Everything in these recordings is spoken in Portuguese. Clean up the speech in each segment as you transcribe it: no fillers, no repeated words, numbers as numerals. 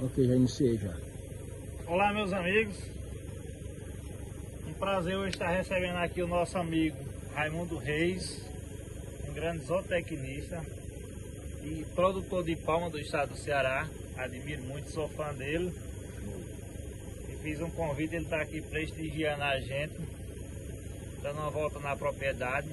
Ok, já iniciei já. Olá, meus amigos. Um prazer hoje estar recebendo aqui o nosso amigo Raimundo Reis, um grande zootecnista e produtor de palma do estado do Ceará. Admiro muito, sou fã dele. E fiz um convite, ele está aqui prestigiando a gente, dando uma volta na propriedade.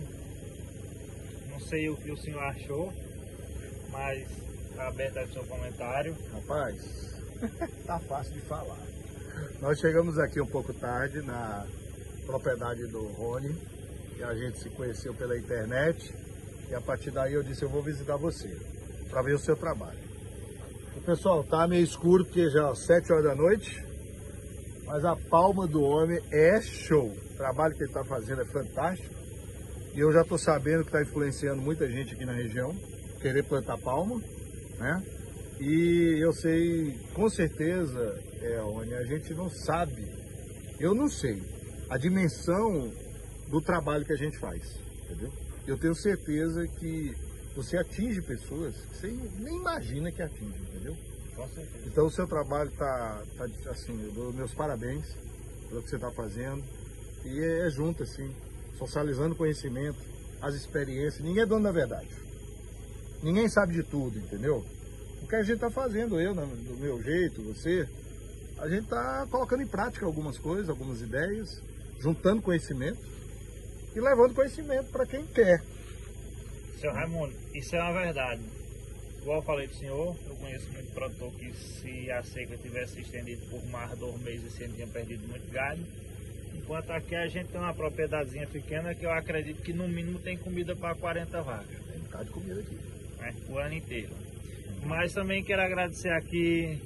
Não sei o que o senhor achou, mas está aberto aí o seu comentário. Rapaz, tá fácil de falar. Nós chegamos aqui um pouco tarde na propriedade do Rony, e a gente se conheceu pela internet, e a partir daí eu disse, eu vou visitar você, para ver o seu trabalho. O pessoal, tá meio escuro porque já é 7 horas da noite, mas a palma do homem é show. O trabalho que ele está fazendo é fantástico, e eu já estou sabendo que está influenciando muita gente aqui na região, querer plantar palma, né? E eu sei, com certeza, Rony, a gente não sabe, eu não sei, a dimensão do trabalho que a gente faz, entendeu? Eu tenho certeza que você atinge pessoas que você nem imagina que atinge, entendeu? Com certeza. Então o seu trabalho tá assim, eu dou meus parabéns pelo que você está fazendo, e é junto assim, socializando conhecimento, as experiências, ninguém é dono da verdade, ninguém sabe de tudo, entendeu? O que a gente está fazendo, eu, do meu jeito, você, a gente está colocando em prática algumas coisas, algumas ideias, juntando conhecimento e levando conhecimento para quem quer. Seu Raimundo, isso é uma verdade. Igual eu falei do senhor, eu conheço muito produtor que, se a seca tivesse estendido por mais 2 meses, esse ano tinha perdido muito gado. Enquanto aqui a gente tem uma propriedadezinha pequena que eu acredito que no mínimo tem comida para 40 vacas. Tem um bocado de comida aqui. Né? O ano inteiro. Mas também quero agradecer aqui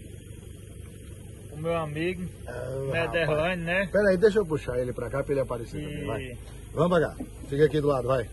o meu amigo, Nederlane, né? Pera aí, deixa eu puxar ele pra cá pra ele aparecer também, vai. Vamos pra cá, fica aqui do lado, vai.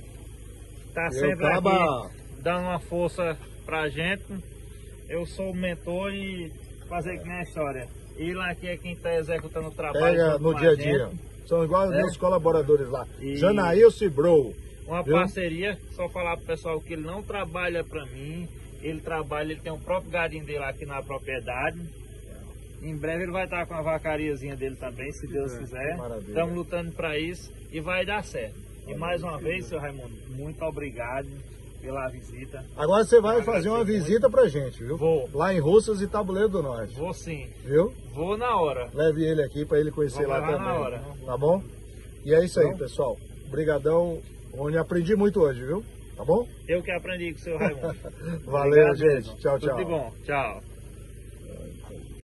Tá sempre aqui dando uma força pra gente. Eu sou o mentor e fazer que nem a história. Ele aqui é quem tá executando o trabalho. Pega no dia a dia. São igual os meus colaboradores lá. Janaílson e Bro. Uma parceria, só falar pro pessoal que ele não trabalha pra mim. Ele trabalha, ele tem o próprio gadinho dele aqui na propriedade. Em breve ele vai estar com a vacariazinha dele também, se Deus quiser. Estamos lutando para isso e vai dar certo. E mais uma vez, seu Raimundo, muito obrigado pela visita. Agora você vai fazer uma visita pra gente, viu? Vou. Lá em Russas e Tabuleiro do Norte. Vou sim. Viu? Vou na hora. Leve ele aqui para ele conhecer lá também. Na hora. Tá bom? E é isso aí, pessoal. Obrigadão. Rony, aprendi muito hoje, viu? Tá bom? Eu que aprendi com o seu Raimundo. Valeu, Obrigado, gente. Tchau, tchau. Tudo de bom. Tchau.